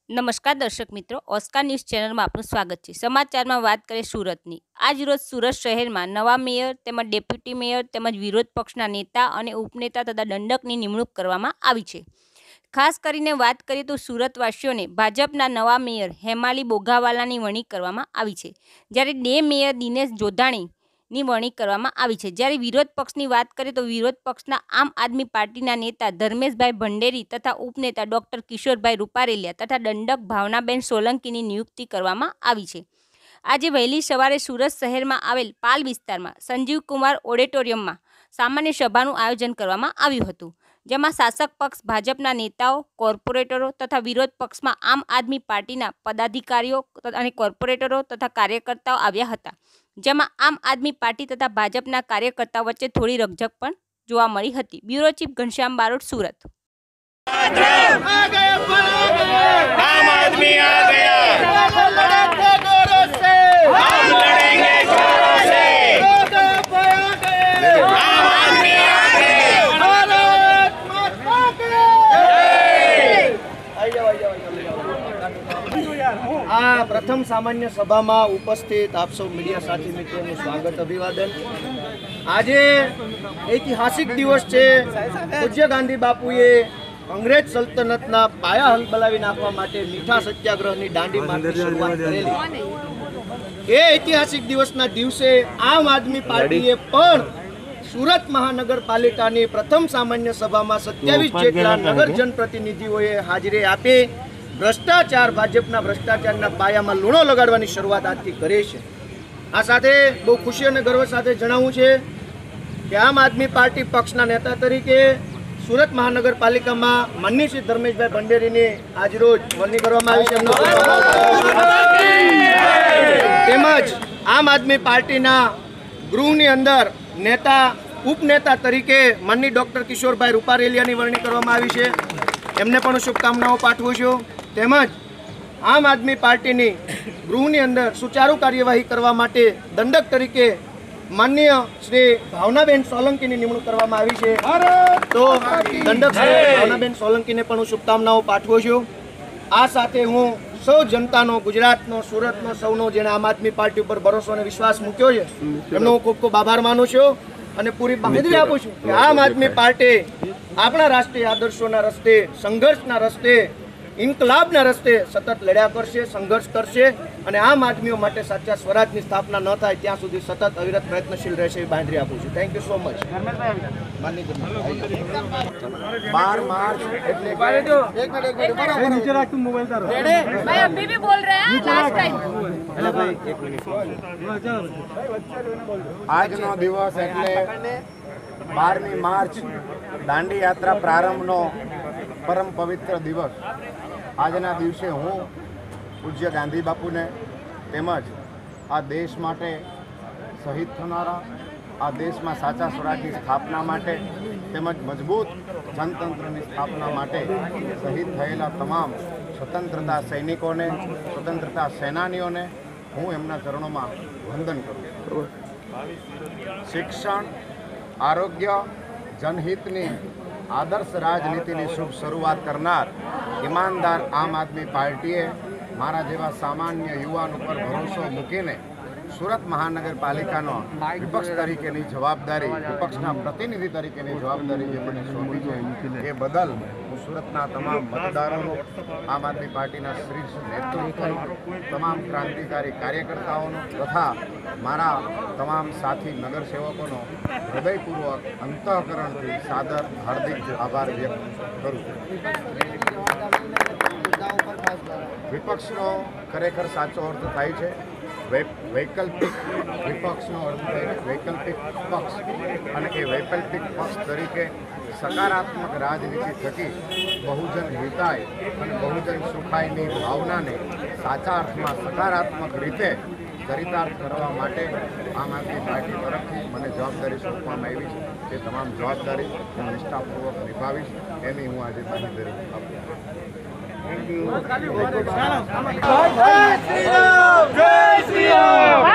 नमस्कार दर्शक मित्रों, ऑस्कार न्यूज चैनल में आपનું સ્વાગત છે। સમાચારમાં વાત કરીએ સુરતની। આજ રોજ સુરત શહેરમાં નવા મેયર તેમજ ડેપ્યુટી મેયર તેમજ વિરોધ પક્ષના નેતા અને ઉપનેતા તથા દંડકની નિમણૂક કરવામાં આવી છે। ખાસ કરીને વાત કરીએ તો સુરતવાસીઓને ભાજપના નવા મેયર હેમાલી બોઘાવાલાની વરણી કરવામાં આવી છે, જ્યારે ડે મેયર દિનેશ જોધાણીની વરણી કરવામાં આવી છે। જ્યારે વિરોધ પક્ષની વાત કરીએ તો વિરોધ પક્ષના આમ આદમી પાર્ટીના નેતા ધર્મેશભાઈ ભંડેરી તથા ઉપનેતા ડોક્ટર કિશોરભાઈ રૂપારેલિયા તથા દંડક ભાવનાબેન સોલંકીની નિયુક્તિ કરવામાં આવી છે। આજે વહેલી સવારે સુરત શહેરમાં આવેલ પાલ વિસ્તારમાં સંજીવ કુમાર ઓડિટોરિયમમાં સામાન્ય સભાનું આયોજન કરવામાં આવ્યું હતું, જેમાં શાસક પક્ષ ભાજપના નેતાઓ, કોર્પોરેટરો તથા વિરોધ પક્ષમાં આમ આદમી પાર્ટીના પદાધિકારીઓ અને કોર્પોરેટરો તથા કાર્યકર્તાઓ આવ્યા હતા, જેમાં આમ આદમી પાર્ટી તથા ભાજપના કાર્યકર્તાઓ વચ્ચે થોડી રકઝક પણ જોવા મળી હતી। Bureau chief Ghanshyam Barot, Surat. आम आदमी आ गया, हम लड़ेंगे जोरों से, आम आदमी आ गया। आ प्रथम सामान्य सभा में उपस्थित आप सब मीडिया साथी मित्रों स्वागत अभिवादन। आज ऐतिहासिक दिवस है। पूज्य गांधी बापुए अंग्रेज सल्तनतना पाया हलबलावी नाखवा माटे मीठा सत्याग्रहनी दांडी मार्गनी शुरुआत करेली। ए ऐतिहासिक दिवसना दिवसे आम आदमी पार्टीए पण सूरत महानगरपालिकानी प्रथम सामान्य सभामां 27 जेटला नगर जनप्रतिनिधिओए हाजरी आपी भ्रष्टाचार भाजपना भ्रष्टाचारना पायामां लूणो लगाडवानी शरूआत आजथी करे छे। आ साथे बहु खुशी अने गर्व साथे जणावुं छे के आम आदमी पार्टी पक्षना नेता तरीके सूरत महानगरपालिका में माननीय श्री धर्मेशभाई भंडेरी आज रोज वरणी करवामां आवी छे। तेमज आम आदमी पार्टी गृहनी अंदर नेता उपनेता तरीके माननीय डॉक्टर किशोरभाई रूपारेलियानी वरणी करवामां आवी छे। एमने पण शुभकामनाओं पाठवुं छुं। तेमज आम आदमी पार्टी गृहनी अंदर सुचारू कार्यवाही करवा माटे दंडक तरीके माननीय श्री भावनाबेन सोलंकी की निमणूक करवामां आवी छे। तो दंडक श्री भावनाबेन सोलंकी ने पण शुभकामनाओं पाठवुं छुं। आ साथे हूँ सौ जनतानो, गुजरातनो, सूरतनो सौनो जेने आम आदमी पार्टी पर भरोसा और विश्वास मूक्यो छे एमनो हूँ खूब खूब आभार मानु छुं अने पूरी बांहेधरी आपું છું કે आम आदमी पार्टी આપણા राष्ट्रीय आदर्शोना रस्ते, संघर्षना रस्ते, इनकलाबना रस्ते सतत लड्या करशे, संघर्ष करशे અને આમ આદમીઓ માટે સાચા સ્વરાજની સ્થાપના ન થાય ત્યાં સુધી સતત અવિરત પ્રયત્નશીલ રહેશે એ બાંધરી આપું છું। Thank you so much. 12 मार्च એટલે એક મિનિટ નીચે રાખ તું મોબાઈલ તારો ભાઈ અભી भी बोल रहे हैं लास्ट टाइम એટલે ભાઈ એક મિનિટ આજનો દિવસ એટલે 12મી માર્ચ દાંડી યાત્રા પ્રારંભનો પરમ પવિત્ર દિવસ। આજના દિવસે હું પૂજ્ય ગાંધી બાપુને તેમજ આ દેશ માટે શહીદ થનારા, આ દેશમાં સાચા સ્વરાજની સ્થાપના માટે તેમજ મજબૂત જનતંત્રની સ્થાપના માટે શહીદ થયેલા તમામ સ્વતંત્રતા સૈનિકોને, સ્વતંત્રતા સેનાનીઓને હું એમના ચરણોમાં વંદન કરું છું। શિક્ષણ, આરોગ્ય, જનહિતની આદર્શ રાજનીતિની શુભ શરૂઆત કરનાર ઈમાનદાર આમ આદમી પાર્ટીએ મારા જેવા સામાન્ય યુવાન ઉપર ભરોસો મૂકીને સુરત મહાનગરપાલિકાનો વિપક્ષ તરીકેની જવાબદારી, વિપક્ષના પ્રતિનિધિ તરીકેની જવાબદારી જે મને સોંપી છે એ બદલ હું સુરતના તમામ મતદારોનો, આમ આદમી પાર્ટીના શ્રેષ્ઠ નેતૃત્વનો, તમામ ક્રાંતિકારી કાર્યકર્તાઓનો તથા મારા તમામ સાથી નગરસેવકોનો હૃદયપૂર્વક અંતઃકરણથી સાદર હાર્દિક આભાર વ્યક્ત કરું છું। વિપક્ષનો ખરેખર સાચો અર્થ થાય છે વૈકલ્પિક વિપક્ષનો અર્થ થાય છે વૈકલ્પિક પક્ષ, અને એ વૈકલ્પિક પક્ષ તરીકે સકારાત્મક રાજનીતિ થકી બહુજન હિતાય અને બહુજન સુખાયની ભાવનાને સાચા અર્થમાં સકારાત્મક રીતે ચરિતાર્થ કરવા માટે આમ આદમી પાર્ટી તરફથી મને જવાબદારી સોંપવામાં આવી છે। તે તમામ જવાબદારી હું નિષ્ઠાપૂર્વક નિભાવીશ એની હું આજે બાંહેધરી આપું છું। जय श्री राम, जय श्री राम।